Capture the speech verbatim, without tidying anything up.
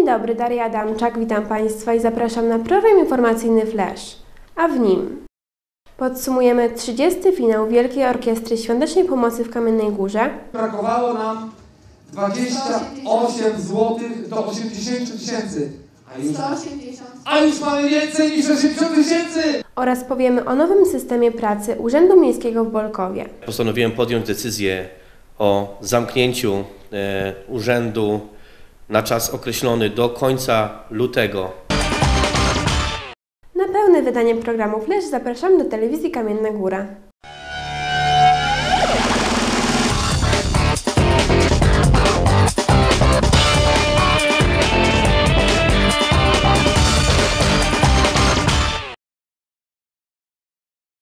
dobry, Daria Adamczak, witam Państwa i zapraszam na program informacyjny Flash, a w nim podsumujemy trzydziesty finał Wielkiej Orkiestry Świątecznej Pomocy w Kamiennej Górze. Brakowało nam dwadzieścia osiem złotych do osiemdziesięciu tysięcy, a już, a już mamy więcej niż osiemdziesiąt tysięcy! Oraz powiemy o nowym systemie pracy Urzędu Miejskiego w Bolkowie. Postanowiłem podjąć decyzję o zamknięciu e, urzędu na czas określony do końca lutego. Na pełne wydanie programu Flash zapraszam do telewizji Kamienna Góra.